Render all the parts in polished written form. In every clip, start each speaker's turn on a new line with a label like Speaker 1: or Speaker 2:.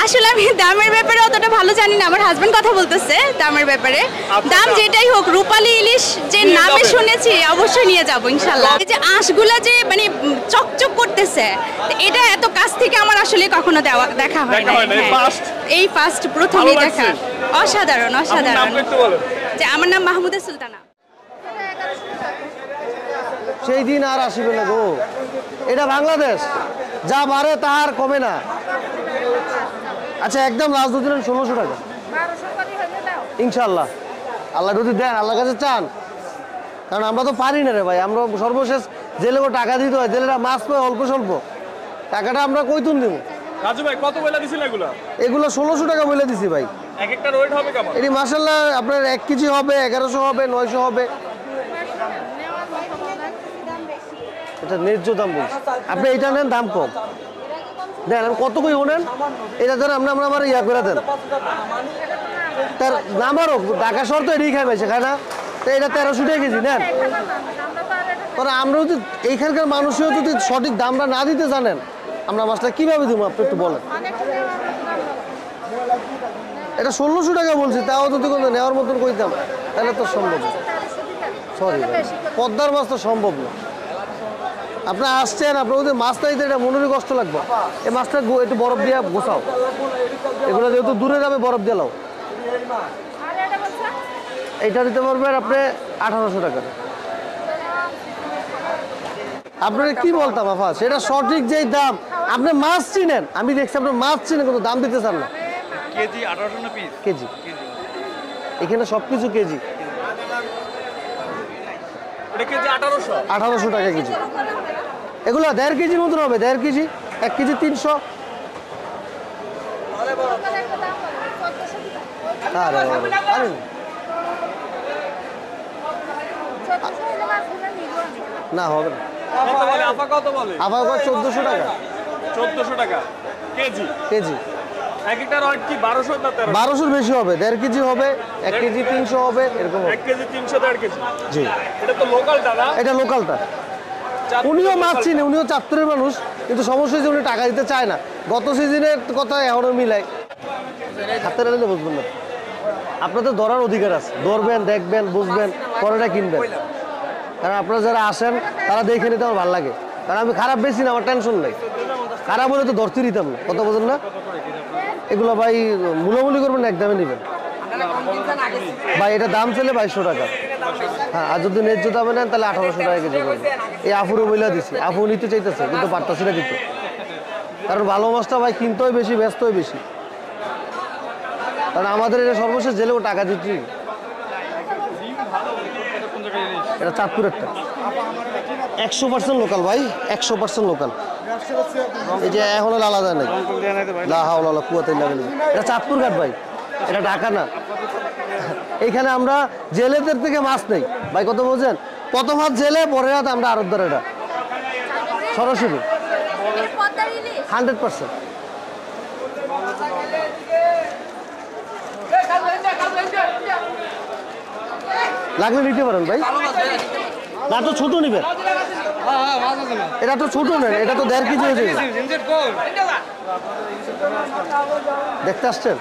Speaker 1: আসলে আমি দামের ব্যাপারে অতটা ভালো জানি না, আমার হাজবেন্ড কথা বলতেছে দামের ব্যাপারে। দাম যেটাই হোক, রূপালী ইলিশ যে নামে শুনেছি অবশ্যই নিয়ে যাব ইনশাআল্লাহ। এই যে আঁশগুলা যে মানে চকচক করতেছে, এটা এত কাছ থেকে আমার আসলে কখনো দেখা হয় না। এই ফার্স্ট প্রথমই দেখা। অসাধারণ অসাধারণ। যে আমার নাম মাহমুদা সুলতানা।
Speaker 2: সেই দিন আর আসিবে না গো, এটা বাংলাদেশ, যা বাড়ে তার কমে না। আচ্ছা একদম লাস্ট দুদিন 1600 টাকা ইনশাল্লাহ। আল্লাহ যদি দেন, আল্লাহর কাছে চান, কারণ আমরা তো পারি না রে ভাই। আমরা সর্বশেষ জেলে টাকা দিতে হয়, জেলেরা মাছ পায় অল্প স্বল্প, টাকাটা আমরা কইতুন দিব।
Speaker 3: রাজু ভাই কত বলে দিছিল এগুলো?
Speaker 2: এগুলো 1600 টাকা বলে দিছি ভাই।
Speaker 3: এক একটা ওয়েট হবে কেমন?
Speaker 2: এটি মাশাআল্লাহ আপনার 1 কেজি হবে, 1100 হবে, 900 হবে। এটা ন্যায্য দাম বলছি। আপনি এটা নেন, দাম কম দেন। কত কই নেন এটা ধরেন আমরা আমার ইয়া করে দেন। তার নামারও ঢাকা শহর তো এটাই খাই পাইছে, খায় না? তো এটা 1300 টাকা কেজি নেন। কারণ আমরা যদি এইখানকার মানুষও যদি সঠিক দামটা না দিতে জানেন, আমরা মাছটা কিভাবে দিব আপনি একটু বলেন। এটা 1600 টাকা বলছি, তাও যদি কোনো নেওয়ার মতন কইতাম তাহলে তো সম্ভব না। সরি, পদ্মার মাছ তো সম্ভব না। আপনি আসছেন, আপনার ওদের মাছটা দিতে এটা মনেরই কষ্ট লাগবে। এই মাছটা একটু বরফ দিয়ে গোছাও, এগুলো যেহেতু দূরে যাবে বরফ দিয়ে লাও। এইটা দিতে পারবেন আপনি 1800 টাকা। আপনারা কি বলতাম আফা, সেটা সঠিক যেই দাম। আপনি মাছ চিনেন, আমি দেখছি আপনি মাছ চিনেন কিন্তু দাম দিতে চান না।
Speaker 3: কেজি 1800 না পিস?
Speaker 2: কেজি, এখানে সবকিছু কেজি।
Speaker 3: এটা কেজি 1800?
Speaker 2: 1800 টাকা কেজি। এগুলো 1.5 কেজির মতন হবে, 1.5 কেজি, 1 কেজি 300। না হবে না। আবার 1400 টাকা।
Speaker 3: 1400 টাকা কেজি?
Speaker 2: কেজি।
Speaker 3: এক একটা ওয়েট কি 1200 না 1300?
Speaker 2: 1200 বেশি হবে, 1.5 কেজি হবে, 1 কেজি 300 হবে, এরকম।
Speaker 3: 1 কেজি 300, 1.5 কেজি।
Speaker 2: জি,
Speaker 3: এটা তো লোকালটা না?
Speaker 2: এটা লোকালটা। উনিও মাছ চিনে, উনিও চাঁদপুরের মানুষ, কিন্তু সমস্যা হচ্ছে উনি টাকা দিতে চায় না। গত সিজনের কথা এখনো মিলাই, হাতের আড়ালে বুঝবেন না। আপনাদের ধরার অধিকার আছে, ধরবেন, দেখবেন, বুঝবেন, পরেটা কিনবেন। কারণ আপনারা যারা আসেন তারা দেখে নিতে আমার ভালো লাগে। কারণ আমি খারাপ বেশি না, আমার টেনশন নেই। খারাপ হলে তো ধরতে দিতাম না, কথা বোঝেন না? এগুলো ভাই মূলামূলি করবেন, একদমই নেবেন ভাই। এটা দাম চলে 2200 টাকা। হ্যাঁ, আর যদি ন্যায্য দামে নেন তাহলে 1800 টাকা কেজি করবেন। এই আফুরও বইলা দিচ্ছি, আফু নিতে চাইতেছে কিন্তু পারতাছি না দিতে। কারণ ভালো মাছটা ভাই কিনতেই বেশি, ব্যস্তই বেশি। কারণ আমাদের এটা সর্বশেষ জেলেও টাকা দিচ্ছি। এটা চাঁদপুরেরটা 100% লোকাল ভাই, 100% লোকাল। এই যে এখনো আলাদা নেই, কুয়াতে লাগে। এটা চাঁদপুর ঘাট ভাই, এটা ঢাকা না। এইখানে আমরা জেলেদের থেকে মাছ নেই ভাই, কত বোঝেন? প্রথম হাত জেলে, পরে হাত আমরা আড়তদার। এটা সরাসরি 100%। লাগলে নিতে পারেন ভাই। না তো ছোট নিবেন, এটা তো ছোট নেন, এটা তো 1.5 কেজি হয়েছে। দেখতে আসছেন?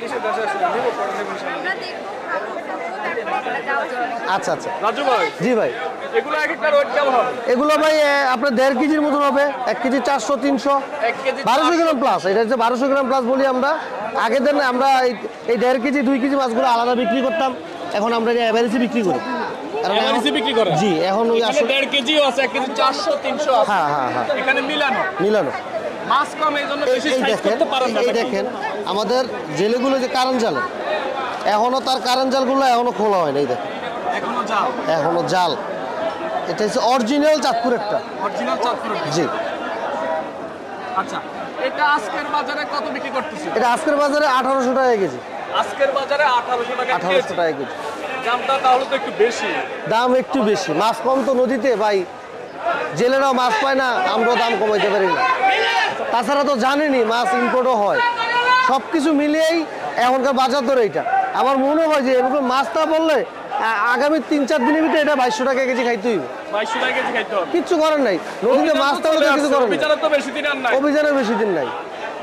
Speaker 2: আচ্ছা আচ্ছা
Speaker 3: রাজু ভাই।
Speaker 2: জি ভাই।
Speaker 3: এগুলো এক একটা ওয়েট কেমন হবে?
Speaker 2: এগুলো ভাই আপনার 1.5 কেজির মতন হবে, 1 কেজি 400 300, 1200 গ্রাম প্লাস। এটা হচ্ছে 1200 গ্রাম প্লাস বলি আমরা। আগের দিন আমরা এই 1.5 কেজি 2 কেজি মাছগুলো আলাদা বিক্রি করতাম, এখন আমরা এভারেজে বিক্রি করি। জি, এখন ওই
Speaker 3: 1.5 কেজিও আছে, 1 কেজি 400 300 আছে।
Speaker 2: হ্যাঁ হ্যাঁ হ্যাঁ,
Speaker 3: এখানে মিলানো মাছ কম, এইজন্য বেশি সাইজ করতে পারেন না।
Speaker 2: এই দেখেন আমাদের জেলেগুলো যে কারেন্ট জাল, এখনো তার কারেন্ট জালগুলো এখনো খোলা হয় না। এই দেখেন এখনো জাল। এটা হচ্ছে অরিজিনাল চাঁদপুরেরটা।
Speaker 3: অরিজিনাল চাঁদপুরের?
Speaker 2: জি।
Speaker 3: আচ্ছা, এটা আজকের বাজারে কত বিক্রি করতেছে?
Speaker 2: এটা আজকের বাজারে 1800 টাকা কেজি।
Speaker 3: আজকের বাজারে 1800 টাকা কেজি।
Speaker 2: 1800 টাকা কেজি।
Speaker 3: দামটা তাহলে তো একটু বেশি।
Speaker 2: দাম একটু বেশি, মাছ কম তো নদীতে ভাই, জেলেরাও মাছ পায় না, আমরাও দাম কমাইতে পারি না। তাছাড়া তো জানেনি মাছ ইম্পোর্টও হয়। সব কিছু মিলিয়েই এখনকার বাজার দর এইটা। আমার মনে হয় যে এরকম মাছটা বললে আগামী 3-4 দিনের ভিতরে এটা 2200 টাকা কেজি খাইতে হইবে।
Speaker 3: 2200 টাকা কেজি খাইতে হবে?
Speaker 2: কিচ্ছু করার নাই, নদীতে মাছ তো কিছু করার নাই।
Speaker 3: অভিযানের তো বেশি দিন আর নাই।
Speaker 2: অভিযানের বেশি দিন নাই।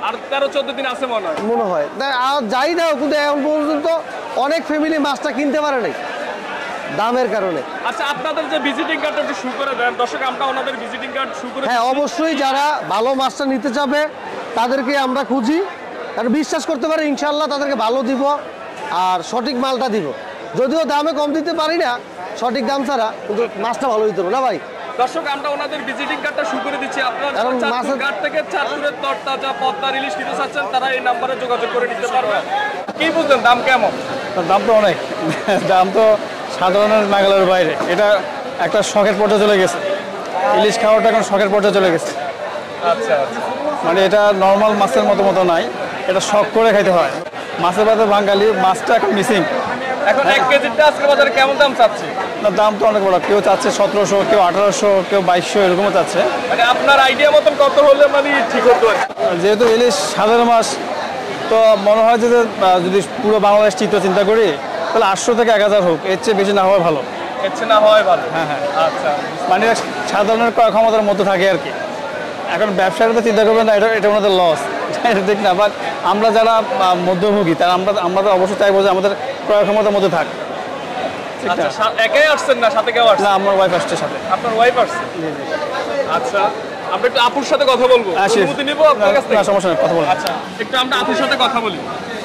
Speaker 3: আর 13-14 দিন আছে মনে
Speaker 2: হয় আর যাই না, কিন্তু এখন পর্যন্ত অনেক ফ্যামিলি মাছটা কিনতে পারে নাই দামের কারণে।
Speaker 3: আচ্ছা, আপনাদের যে ভিজিটিং কার্ডটা একটু শু করে দেন দর্শক, আমরা ওনাদের ভিজিটিং কার্ড শু করে।
Speaker 2: হ্যাঁ, অবশ্যই যারা ভালো মাছটা নিতে চাবে তাদেরকে আমরা খুঁজি, কারণ বিশ্বাস করতে পারে ইনশাল্লাহ তাদেরকে ভালো দিব আর সঠিক মালটা দিব। যদিও দামে কম দিতে পারি না সঠিক দাম ছাড়া, কিন্তু মাছটা ভালো দিতে হবে না ভাই।
Speaker 3: দর্শক, আমরা ওনাদের ভিজিটিং কার্ডটা শু করে দিচ্ছি। আপনারা চাঁদপুর ঘাট থেকে চাঁদপুরের তরতাজা পদ্মার ইলিশ নিতে চাচ্ছেন, তারা এই নাম্বারে যোগাযোগ করে নিতে পারবেন। কি বুঝলেন দাম কেমন?
Speaker 4: দাম তো অনেক, দাম তো সাধারণের নাগালের বাইরে। এটা একটা শখের পর্যায়ে চলে গেছে, ইলিশ খাওয়াটা এখন শখের পর্যায়ে চলে গেছে।
Speaker 3: আচ্ছা আচ্ছা,
Speaker 4: মানে এটা নর্মাল মাছের মতো নাই, এটা শখ করে খাইতে হয়। মাছের বাজার বাঙালি, মাছটা এখন মিসিং।
Speaker 3: এখন 1 কেজিটা আজকের বাজারে কেমন দাম চাচ্ছে?
Speaker 4: না, দাম তো অনেক বড়, কেউ চাচ্ছে 1700, কেউ 1800, কেউ 2200 এরকমও চাচ্ছে।
Speaker 3: মানে আপনার আইডিয়া মতন কত হলে মানে ঠিক হতো?
Speaker 4: যেহেতু ইলিশ সাধারণ মাছ, তো মনে হয় যে যদি পুরো বাংলাদেশ চিন্তা করি তাহলে 800 থেকে 1000 হোক, এর চেয়ে বেশি না হওয়া ভালো।
Speaker 3: এর চেয়ে না হওয়াই ভালো।
Speaker 4: হ্যাঁ হ্যাঁ,
Speaker 3: আচ্ছা,
Speaker 4: মানে সাধারণের ক্রয় ক্ষমতার মধ্যে থাকে আর কি। এখন ব্যবসায়ীরা তো চিন্তা করবেন না, এটা ওনাদের লস, এটা ঠিক না। বাট আমরা যারা মধ্যভোগী, তারা আমরা তো অবশ্যই চাইবো যে আমাদের ক্রয় ক্ষমতার মধ্যে থাক।
Speaker 3: আচ্ছা, একাই আসছেন না সাথে কেউ আসছে?
Speaker 4: না, আমার ওয়াইফ আসছে সাথে।
Speaker 3: আপনার ওয়াইফ আসছে? আচ্ছা, আমরা একটু আপুর সাথে কথা বলবো, অনুমতি নিব আপনার কাছ থেকে?
Speaker 4: না, সমস্যা নেই, কথা বলবো।
Speaker 3: আচ্ছা, একটু আমরা আপুর সাথে কথা বলি,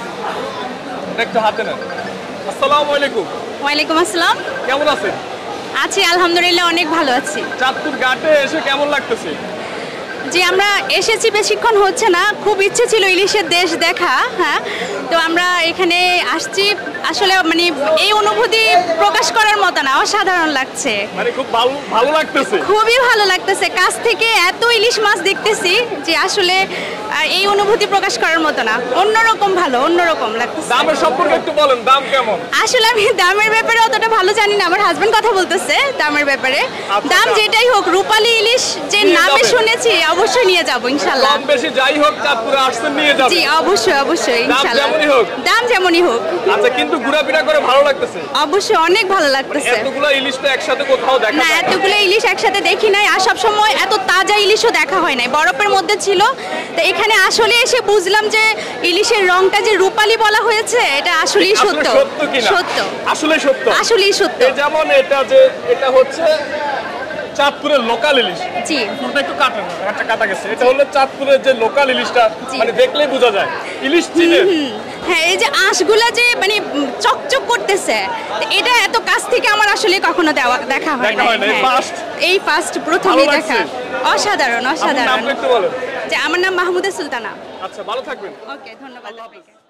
Speaker 3: একটু হাতে নেন। আসসালামু আলাইকুম।
Speaker 1: ওয়ালাইকুম আসসালাম।
Speaker 3: কেমন আছেন?
Speaker 1: আছি আলহামদুলিল্লাহ, অনেক ভালো আছি।
Speaker 3: চাঁদপুর ঘাটে এসে কেমন লাগতেছে?
Speaker 1: যে আমরা এসেছি বেশিক্ষণ হচ্ছে না, খুব ইচ্ছে ছিল ইলিশের দেশ দেখা। হ্যাঁ, তো আমরা এখানে আসছি, আসলে মানে এই অনুভূতি প্রকাশ করার মতো না, অসাধারণ লাগছে,
Speaker 3: মানে খুব ভালো লাগতেছে,
Speaker 1: খুবই ভালো লাগতেছে। কাছ থেকে এত ইলিশ মাছ দেখতেছি যে আসলে এই অনুভূতি প্রকাশ করার মতো না, অন্যরকম ভালো, অন্যরকম লাগতেছে।
Speaker 3: দামের সম্পর্কে একটু বলেন, দাম কেমন?
Speaker 1: আসলে আমি দামের ব্যাপারে অতটা ভালো জানি না, আমার হাজবেন্ড কথা বলতেছে দামের ব্যাপারে।
Speaker 3: আচ্ছা,
Speaker 1: দাম যেটাই হোক, রূপালী ইলিশ যে নামে শুনেছি অবশ্যই নিয়ে যাব ইনশাআল্লাহ।
Speaker 3: কম বেশি যাই হোক চাঁদপুরে আসছেন নিয়ে যাবেন?
Speaker 1: জি, অবশ্যই অবশ্যই ইনশাআল্লাহ।
Speaker 3: দাম যেমনই হোক?
Speaker 1: দাম যেমনই হোক।
Speaker 3: আচ্ছা, কিন্তু ঘোরাফেরা করে ভালো লাগতেছে?
Speaker 1: অবশ্যই অনেক ভালো লাগতেছে।
Speaker 3: এতগুলো ইলিশ তো একসাথে কোথাও দেখা
Speaker 1: না,
Speaker 3: যায় না।
Speaker 1: এতগুলো ইলিশ একসাথে দেখি নাই, আর সব সময় এত তাজা ইলিশও দেখা হয় নাই, বরফের মধ্যে ছিল। তো এখানে আসলে এসে বুঝলাম যে ইলিশের রংটা যে রূপালী বলা হয়েছে, এটা আসলেই সত্য। সত্য,
Speaker 3: আসলেই সত্য,
Speaker 1: আসলেই সত্য।
Speaker 3: যেমন এটা হচ্ছে চাঁদপুরের লোকাল ইলিশ।
Speaker 1: জি,
Speaker 3: ফুলটা একটু কাটেন, একটা কাটা গেছে। এটা হলো চাঁদপুরের যে লোকাল ইলিশটা, মানে দেখলেই বোঝা যায় ইলিশ চিনে।
Speaker 1: হ্যাঁ, এই যে আঁশগুলা যে মানে চকচক করতেছে, এটা এত কাছ থেকে আমার আসলে কখনো দেখা হয় না। এই ফার্স্ট, প্রথমই দেখা। অসাধারণ, অসাধারণ।
Speaker 3: নামটা একটু বলেন।
Speaker 1: যে আমার নাম মাহমুদা সুলতানা।
Speaker 3: আচ্ছা, ভালো থাকবেন।
Speaker 1: ওকে, ধন্যবাদ আপনাকে।